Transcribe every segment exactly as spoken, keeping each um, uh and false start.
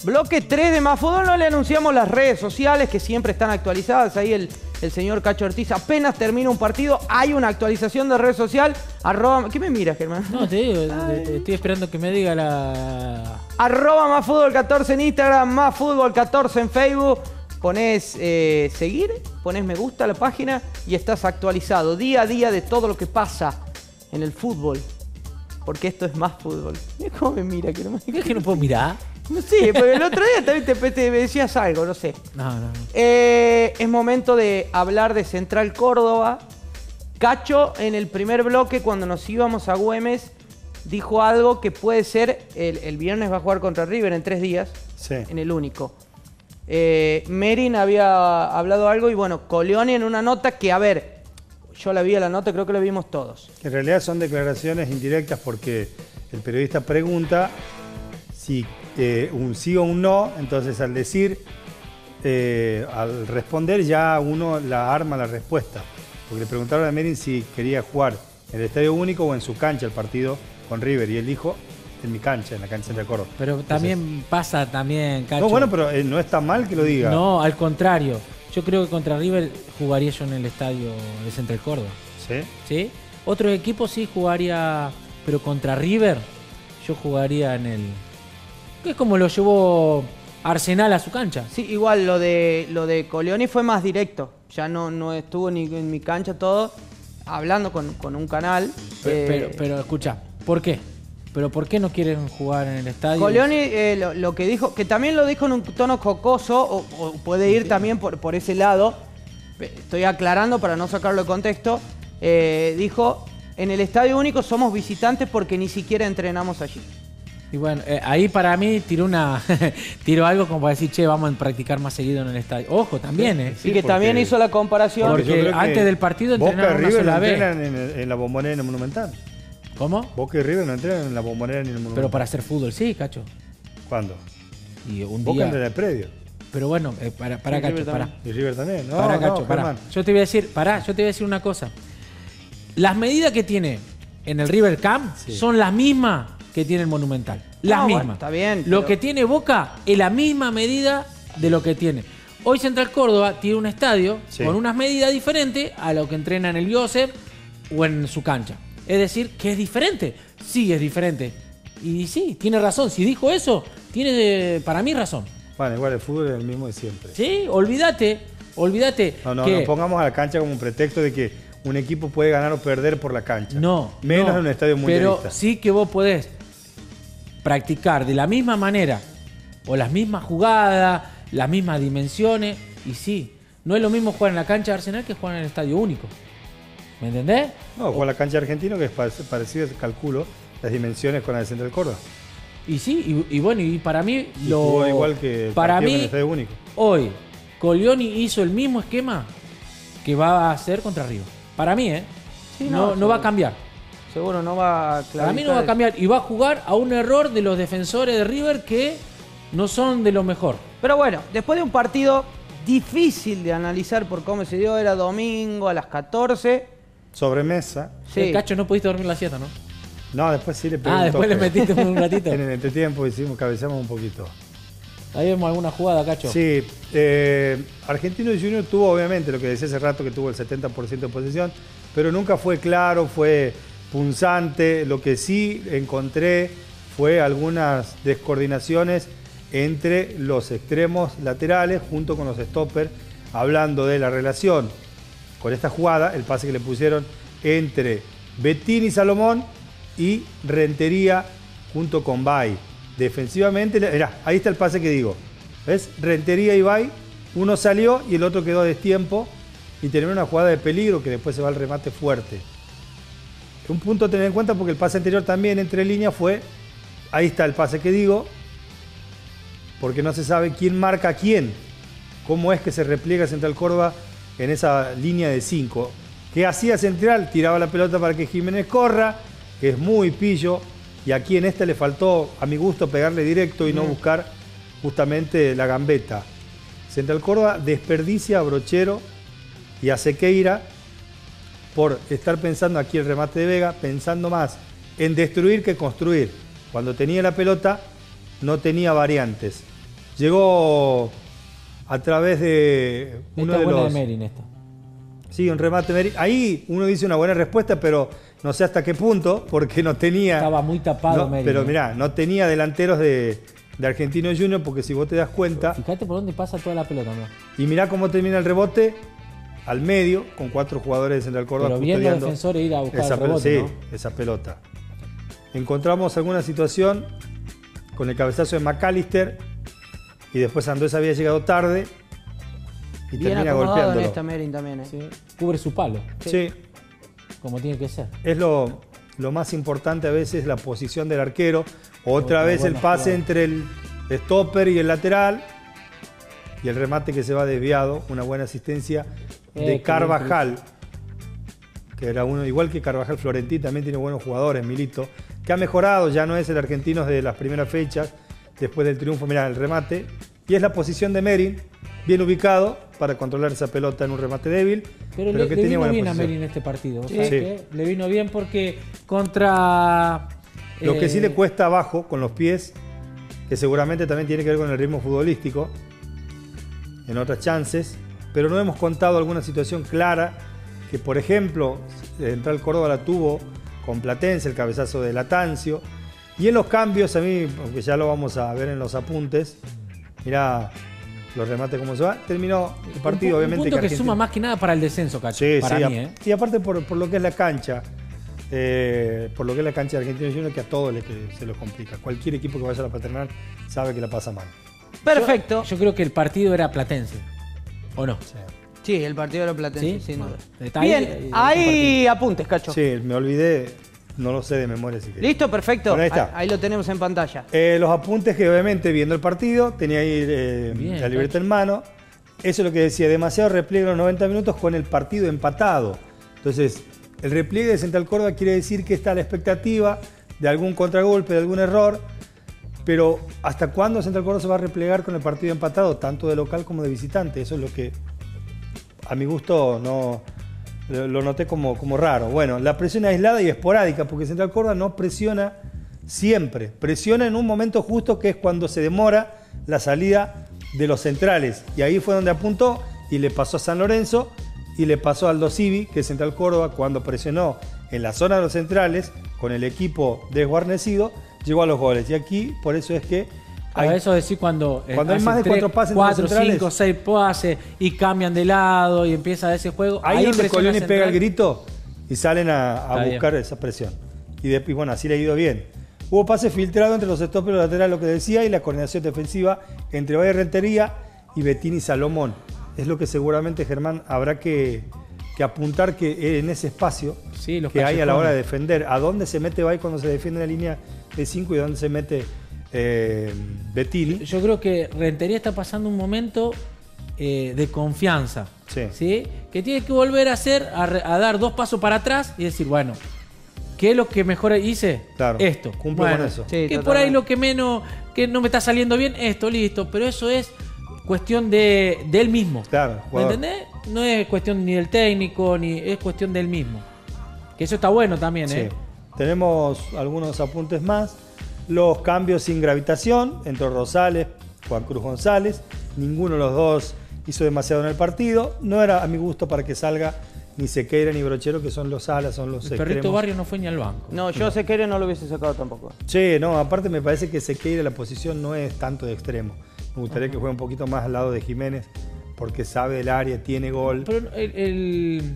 Bloque tres de Más Fútbol. No le anunciamos las redes sociales que siempre están actualizadas. Ahí el, el señor Cacho Ortiz apenas termina un partido. Hay una actualización de red social. Arroba, ¿qué me miras, Germán? No, te digo, te, estoy esperando que me diga la... Arroba Más Fútbol catorce en Instagram, Más Fútbol catorce en Facebook. Ponés eh, seguir, ponés me gusta a la página y estás actualizado día a día de todo lo que pasa en el fútbol. Porque esto es Más Fútbol. Mira cómo me mira, que no me... ¿Es que no puedo mirar? No sé, porque el otro día también te, te decías algo, no sé. No, no, no. Eh, es momento de hablar de Central Córdoba. Cacho, en el primer bloque, cuando nos íbamos a Güemes, dijo algo que puede ser, el, el viernes va a jugar contra River en tres días, sí. En el único. Eh, Merin había hablado algo y bueno, Coleoni en una nota que, a ver, yo la vi a la nota, creo que la vimos todos. En realidad son declaraciones indirectas porque el periodista pregunta si eh, un sí o un no, entonces al decir, eh, al responder ya uno la arma la respuesta. Porque le preguntaron a Merin si quería jugar en el Estadio Único o en su cancha el partido con River y él dijo en mi cancha, en la cancha de Córdoba. Pero también entonces, pasa también, Cacho. No, bueno, pero eh, no está mal que lo diga. No, al contrario. Yo creo que contra River jugaría yo en el estadio de Central Córdoba. ¿Sí? ¿Sí? Otros equipos sí jugaría, pero contra River yo jugaría en el... Es como lo llevó Arsenal a su cancha. Sí, igual lo de lo de Coleoni fue más directo. Ya no, no estuvo ni en mi cancha todo, hablando con, con un canal. Pero, eh, pero, pero escucha, ¿por qué? ¿Pero por qué no quieren jugar en el estadio? Coleoni eh, lo, lo que dijo, que también lo dijo en un tono jocoso, o, o puede ir sí. también por, por ese lado, estoy aclarando para no sacarlo de contexto, eh, dijo, en el Estadio Único somos visitantes porque ni siquiera entrenamos allí. Y bueno, eh, ahí para mí tiró una tiró algo como para decir, che, vamos a practicar más seguido en el estadio. Ojo, también, ¿eh? Sí, y que también hizo la comparación. Porque, porque antes del partido entrenaron una sola vez. Boca y River no entrenan en, en la Bombonera en el Monumental. ¿Cómo? Boca y River no entrenan en la Bombonera ni en el Monumental. Pero para hacer fútbol, sí, Cacho. ¿Cuándo? Y un Boca día... entrena en el predio. Pero bueno, eh, para, para Cacho, para. Y River también. No, para, no, Cacho, para. Yo te voy a decir, pará, yo te voy a decir una cosa. Las medidas que tiene en el River Camp sí. son las mismas que tiene el Monumental. Las no, mismas. Bueno, está bien. Lo pero... que tiene Boca es la misma medida de lo que tiene. Hoy Central Córdoba tiene un estadio sí. con unas medidas diferentes a lo que entrena en el Yosef o en su cancha. Es decir, que es diferente. Sí, es diferente. Y sí, tiene razón. Si dijo eso, tiene para mí razón. Bueno, igual el fútbol es el mismo de siempre. Sí, olvídate. Olvídate. No, no, que... no pongamos a la cancha como un pretexto de que un equipo puede ganar o perder por la cancha. No. Menos no, en un estadio mundialista. Pero sí que vos podés practicar de la misma manera o las mismas jugadas, las mismas dimensiones. Y sí, no es lo mismo jugar en la cancha de Arsenal que jugar en el Estadio Único. ¿Me entendés? No, jugar en la cancha argentina que es parecido, calculo, las dimensiones con la de Central Córdoba. Y sí, y, y bueno, y para mí y lo jugó igual que el para mí en el Estadio Único. Hoy Coleoni hizo el mismo esquema que va a hacer contra River. Para mí, ¿eh? Sí, no, no, no va a cambiar. Seguro no va a Para mí no va a cambiar y va a jugar a un error de los defensores de River que no son de lo mejor. Pero bueno, después de un partido difícil de analizar por cómo se dio, era domingo a las catorce. Sobremesa. Sí. El Cacho, no pudiste dormir la siesta, ¿no? No, después sí le pegué Ah, después toque. le metiste un ratito. En el entretiempo hicimos, cabeceamos un poquito. Ahí vemos alguna jugada, Cacho. Sí, eh, Argentino Junior tuvo obviamente lo que decía hace rato que tuvo el setenta por ciento de posesión, pero nunca fue claro, fue punzante. Lo que sí encontré fue algunas descoordinaciones entre los extremos laterales junto con los stoppers, hablando de la relación con esta jugada, el pase que le pusieron entre Bettini y Salomón y Rentería junto con Bay. Defensivamente, mirá, ahí está el pase que digo. ¿Ves? Rentería y Bay, uno salió y el otro quedó a destiempo y terminó una jugada de peligro que después se va al remate fuerte. Un punto a tener en cuenta porque el pase anterior también entre líneas fue, ahí está el pase que digo, porque no se sabe quién marca a quién, cómo es que se repliega Central Córdoba en esa línea de cinco. ¿Qué hacía Central? Tiraba la pelota para que Jiménez corra, que es muy pillo, y aquí en este le faltó, a mi gusto, pegarle directo y no buscar justamente la gambeta. Central Córdoba desperdicia a Brochero y a Sequeira por estar pensando aquí el remate de Vega, pensando más en destruir que construir. Cuando tenía la pelota no tenía variantes. Llegó a través de uno esta de buena los... de Merin esta. Sí, un remate Merin. Ahí uno dice una buena respuesta, pero no sé hasta qué punto, porque no tenía... Estaba muy tapado no, Merin. Pero ¿eh? mirá, no tenía delanteros de, de Argentino Junior, porque si vos te das cuenta... Fíjate por dónde pasa toda la pelota, ¿no? Y mirá cómo termina el rebote al medio, con cuatro jugadores de Central Córdoba Pero bien los custodiando defensores ir a buscar esa el rebote, pelota, ¿no? sí, esa pelota. Encontramos alguna situación con el cabezazo de McAllister y después Andueza había llegado tarde y Bien termina acomodado en golpeándolo. esta Merin también, ¿eh? Sí. Cubre su palo, Sí, como tiene que ser. es lo, lo más importante a veces, la posición del arquero. Otra Otra vez el buena pase jugada. entre el stopper y el lateral y el remate que se va desviado. Una buena asistencia Eh, de qué Carvajal, que era uno, igual que Carvajal, Florentí también tiene buenos jugadores, Milito, que ha mejorado, ya no es el argentino de las primeras fechas, después del triunfo, mirá el remate, y es la posición de Merin, bien ubicado para controlar esa pelota en un remate débil, Pero, pero, le, que le tenía vino buena bien a posición. Merin este partido. ¿Vos Sí. sabés Sí. qué? Le vino bien porque contra... Lo que sí eh, le cuesta abajo con los pies, que seguramente también tiene que ver con el ritmo futbolístico, en otras chances, pero no hemos contado alguna situación clara que, por ejemplo, Central Córdoba la tuvo con Platense, el cabezazo de Latancio, y en los cambios, a mí, aunque ya lo vamos a ver en los apuntes, mirá los remates cómo se va, terminó el partido, un, obviamente. Un punto que, Argentina- suma más que nada para el descenso, Cacho. Sí, para sí, mí, a- ¿eh? y aparte por, por lo que es la cancha, eh, por lo que es la cancha de Argentino Junior, que a todos les, que se los complica. Cualquier equipo que vaya a la paternal sabe que la pasa mal. Perfecto. Yo, yo creo que el partido era platense. ¿O no? Sí, Sí, el partido de los Platense, ¿Sí? sin duda. Bueno, está ahí, Bien, eh, ahí apuntes, Cacho. Sí, me olvidé, no lo sé de memoria. Así que... ¿Listo? Perfecto. Bueno, ahí está. Ahí lo tenemos en pantalla. Eh, los apuntes que obviamente viendo el partido, tenía ahí eh, Bien, la libreta Cacho. en mano. Eso es lo que decía, demasiado repliegue en los noventa minutos con el partido empatado. Entonces, el repliegue de Central Córdoba quiere decir que está a la expectativa de algún contragolpe, de algún error. Pero ¿hasta cuándo Central Córdoba se va a replegar con el partido empatado, tanto de local como de visitante? Eso es lo que a mi gusto no lo noté como, como raro. Bueno, la presión aislada y esporádica, porque Central Córdoba no presiona siempre. Presiona en un momento justo, que es cuando se demora la salida de los centrales. Y ahí fue donde apuntó y le pasó a San Lorenzo y le pasó a Aldo Civi, que Central Córdoba, cuando presionó en la zona de los centrales con el equipo desguarnecido, llegó a los goles. Y aquí, por eso es que A eso decir cuando, eh, Cuando hay hacen más de tres, cuatro pases entre cuatro, los centrales. cinco, seis pases y cambian de lado y empieza ese juego. Ahí, es donde presiona Coloni central. pega el grito y salen a, a Está buscar bien. esa presión. Y, de, y bueno, así le ha ido bien. Hubo pase filtrado entre los stoppers laterales, lo que decía, y la coordinación defensiva entre Valle Rentería y Bettini Salomón. Es lo que seguramente, Germán, habrá que, que apuntar, que en ese espacio Sí, los que hay a la hora de callejones. defender. ¿A dónde se mete Valle cuando se defiende la línea de cinco y dónde se mete eh, Bettini? Yo creo que Rentería está pasando un momento eh, de confianza. Sí. Que tiene que volver a hacer, a, re- a dar dos pasos para atrás y decir, bueno, ¿qué es lo que mejor hice? Claro, Esto. cumplo Bueno, con eso. Sí, que por totalmente. ahí lo que menos, que no me está saliendo bien, esto, listo. Pero eso es cuestión de, de él mismo. Claro, ¿Me jugador. entendés? No es cuestión ni del técnico, ni es cuestión del mismo. Que eso está bueno también, Sí. ¿eh? Tenemos algunos apuntes más. Los cambios sin gravitación entre Rosales, Juan Cruz González. Ninguno de los dos hizo demasiado en el partido. No era a mi gusto para que salga ni Sequeira ni Brochero, que son los alas, son los El perrito extremos. Barrio no fue ni al banco. No, yo sé que no lo hubiese sacado tampoco. Sí, no, aparte me parece que Sequeira la posición no es tanto de extremo. Me gustaría que juegue un poquito más al lado de Jiménez, porque sabe del área, tiene gol. Pero el, el-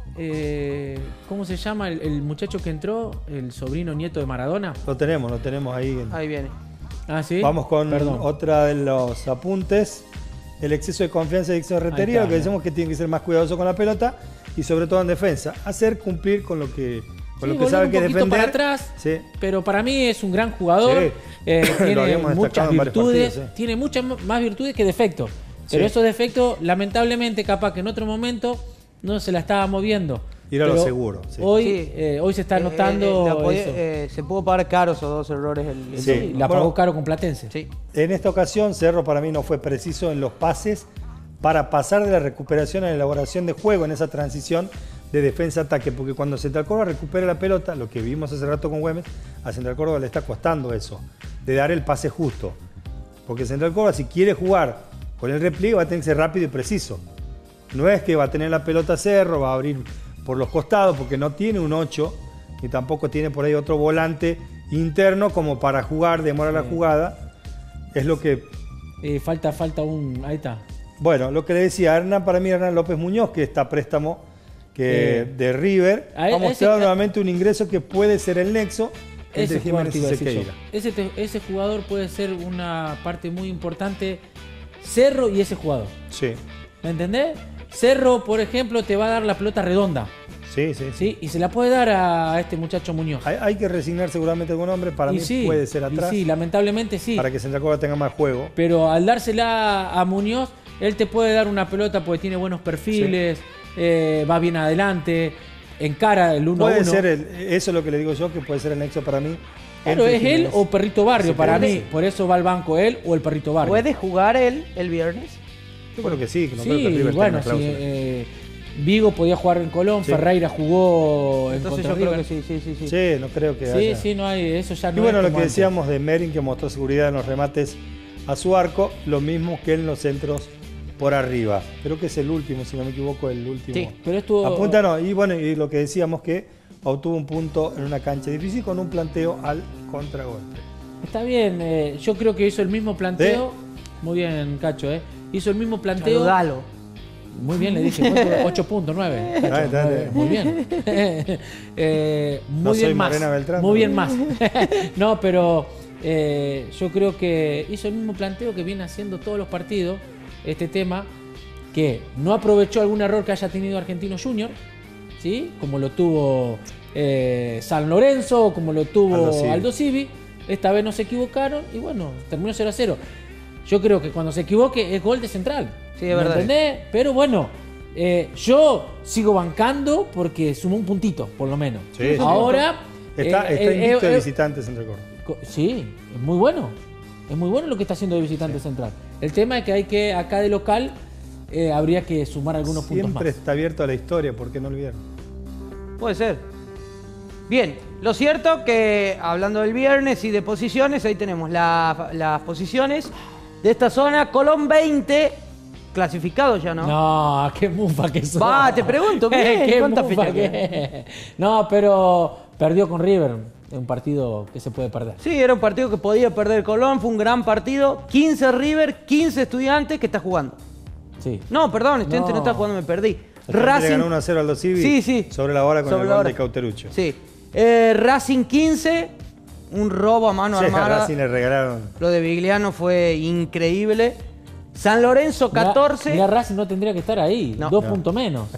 eh, ¿cómo se llama el, el muchacho que entró? El sobrino nieto de Maradona. Lo tenemos, lo tenemos ahí. en- Ahí viene. Ah, sí. Vamos con Perdón. otra de los apuntes. El exceso de confianza y exceso de Ahí Rentería. está, Lo que ¿no? decimos que tiene que ser más cuidadoso con la pelota y sobre todo en defensa. Hacer cumplir con lo que, con Sí, lo que volver sabe un que es poquito defender. para atrás. Sí. Pero para mí es un gran jugador. Sí. eh, Lo tiene habíamos muchas destacado en varios virtudes. partidos, sí. Tiene muchas m- más virtudes que defectos. Pero Sí. esos defectos, lamentablemente, capaz que en otro momento no se la estaba moviendo. Ir a lo Pero seguro, sí. Hoy, Sí. eh, hoy se está Eh, notando. eh, la podía- eso. eh, se pudo pagar caro esos dos errores. El, el Sí. domingo. La pagó Bueno, caro con Platense. Sí. En esta ocasión, Cerro para mí no fue preciso en los pases para pasar de la recuperación a la elaboración de juego en esa transición de defensa-ataque, porque cuando Central Córdoba recupera la pelota, lo que vimos hace rato con Güemes, a Central Córdoba le está costando eso, de dar el pase justo. Porque Central Córdoba, si quiere jugar con el repliegue, va a tener que ser rápido y preciso. No es que va a tener la pelota a Cerro, va a abrir por los costados, porque no tiene un ocho, y tampoco tiene por ahí otro volante interno como para jugar, demorar la jugada. Es lo que... Eh, falta, falta un... Ahí está. Bueno, lo que le decía, Hernán, para mí Hernán López Muñoz, que está a préstamo que, eh, de River, a, ha mostrado ese, nuevamente un ingreso que puede ser el nexo entre Jiménez y Sequeira. Ese, ese jugador puede ser una parte muy importante, Cerro y ese jugador. Sí. ¿Me entendés? Cerro, por ejemplo, te va a dar la pelota redonda. Sí, sí, sí. Y se la puede dar a este muchacho Muñoz. Hay, hay que resignar seguramente algún hombre, para y mí sí, puede ser atrás. Y sí, lamentablemente sí. Para que Central Córdoba tenga más juego. Pero al dársela a Muñoz, él te puede dar una pelota porque tiene buenos perfiles, sí. eh, va bien adelante, encara el uno a uno. Puede ser, el, eso es lo que le digo yo, que puede ser el nexo para mí. Claro, es él o Perrito Barrio para mí. Por eso va al banco él o el Perrito Barrio. ¿Puede jugar él el viernes? Yo creo que sí. Que no sí, creo que River bueno, sí, eh, Vigo podía jugar en Colón, sí. Ferreira jugó en Entonces contra yo River. creo que sí, sí, sí, sí. Sí, no creo que Sí, haya. sí, no hay, eso ya no Y bueno, es lo como que antes. decíamos de Merin, que mostró seguridad en los remates a su arco, lo mismo que en los centros por arriba. Creo que es el último, si no me equivoco, el último. Sí, pero estuvo... Apunta, no, y bueno, y lo que decíamos que obtuvo un punto en una cancha difícil con un planteo al contragolpe. Está bien, eh, yo creo que hizo el mismo planteo. ¿De? Muy bien, Cacho, ¿eh? Hizo el mismo planteo. Saludalo. Muy bien, le dije, ocho punto nueve. Muy bien. eh, muy no bien soy más. Morena Beltrán, muy ¿no? bien más. No, pero eh, yo creo que hizo el mismo planteo que viene haciendo todos los partidos, este tema, que no aprovechó algún error que haya tenido Argentino Junior, ¿sí? Como lo tuvo eh, San Lorenzo, como lo tuvo Aldo Civi. Aldo Civi. Esta vez no se equivocaron y bueno, terminó cero a cero. Yo creo que cuando se equivoque es gol de Central. Sí, es verdad. ¿Entendés? Pero bueno, eh, yo sigo bancando porque sumó un puntito, por lo menos. Sí, sí. Ahora... Está, eh, está eh, invicto eh, de eh, visitante Central Córdoba. Sí, es muy bueno. Es muy bueno lo que está haciendo de visitante Sí. Central. El tema es que hay que, acá de local, eh, habría que sumar algunos puntos más. Siempre está abierto a la historia, ¿por qué no olvidar? Puede ser. Bien, lo cierto que hablando del viernes y de posiciones, ahí tenemos la, las posiciones de esta zona. Colón veinte, clasificado ya, ¿no? No, qué mufa que sos. Va, te pregunto, bien, qué ¿cuántas mufa fechas que... No, pero perdió con River. Es un partido que se puede perder. Sí, era un partido que podía perder Colón, fue un gran partido. quince River, quince Estudiantes que está jugando. Sí. No, perdón, Estudiantes no, No. no está jugando, me perdí. Racing le ganó uno a cero al Aldo Civi. Sí, sí. Sobre la hora con Sobre el la gol hora. de Cauterucho. Sí. Eh, Racing quince, un robo a mano Sí, a armada. Racing le regalaron. Lo de Vigliano fue increíble. San Lorenzo catorce. Mira, Racing no tendría que estar ahí. No. Dos No. puntos menos.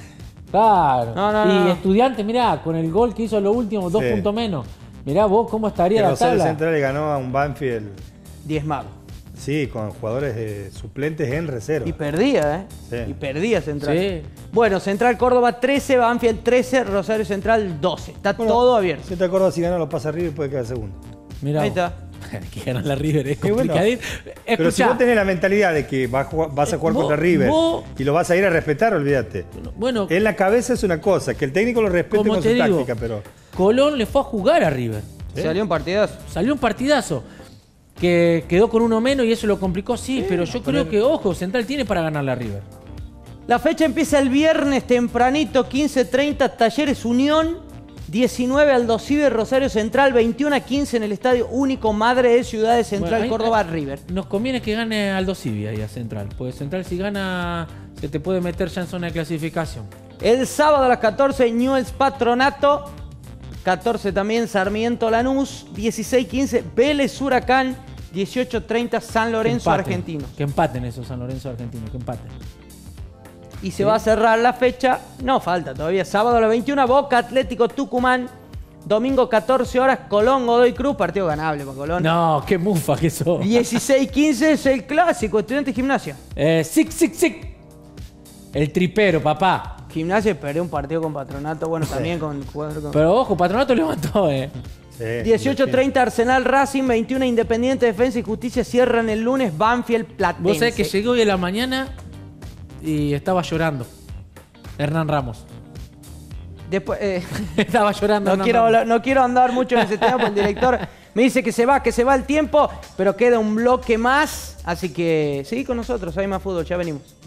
Claro. No, no, y no, no. Estudiantes, mirá, con el gol que hizo lo último, dos Sí. puntos menos. Mirá vos cómo estaría Que la Rosario tabla. Central le ganó a un Banfield, diezmado. sí, con jugadores eh, suplentes en reserva. Y perdía, ¿eh? Sí. Y perdía Central. Sí. Bueno, Central Córdoba trece, Banfield trece, Rosario Central doce. Está Bueno, todo abierto. Si te acuerdas, si gana los pasa River puede quedar segundo. Mirá Ahí vos. está. Que ganar la River es Y bueno, complicadito. pero si Escuchá, vos tenés la mentalidad de que vas a jugar, vas a jugar Vos- contra River vos- y lo vas a ir a respetar, olvídate. bueno, En la cabeza es una cosa, que el técnico lo respete como con te su digo, táctica, pero Colón le fue a jugar a River. ¿Sí? Salió un partidazo. Salió un partidazo. Que quedó con uno menos y eso lo complicó, sí, pero yo creo poner- que, ojo, Central tiene para ganarle a River. La fecha empieza el viernes tempranito, quince treinta, Talleres Unión, diecinueve Aldo Civi, Rosario Central, veintiuno a quince en el Estadio Único Madre de Ciudades Central, Bueno, ahí- Córdoba, ahí- River. Nos conviene que gane Aldo Civi ahí a Central, porque Central si gana se te puede meter ya en zona de clasificación. El sábado a las catorce, Newell's Patronato, catorce también Sarmiento Lanús, dieciséis quince Vélez Huracán, dieciocho treinta San Lorenzo Que empaten, Argentino. Que empaten esos San Lorenzo Argentino, que empaten. Y se va a cerrar la fecha, no falta todavía, sábado a las veintiuna, Boca Atlético Tucumán, domingo catorce horas, Colón Godoy Cruz, partido ganable para Colón. No, qué mufa que sos. dieciséis quince es el clásico, Estudiantes Gimnasia. Eh, sic, sic, sic. El tripero, papá. Gimnasia perdió un partido con Patronato, bueno, también con jugador con... Pero ojo, Patronato levantó, eh. sí, dieciocho treinta Arsenal Racing, veintiuno Independiente Defensa y Justicia cierran el lunes Banfield Platense. Vos sabés que llegué hoy a la mañana y estaba llorando. Hernán Ramos. Después, eh, Estaba llorando. no, quiero, hablar- no quiero andar mucho en ese tema, porque el director me dice que se va, que se va el tiempo, pero queda un bloque más. Así que seguí con nosotros, hay más fútbol, ya venimos.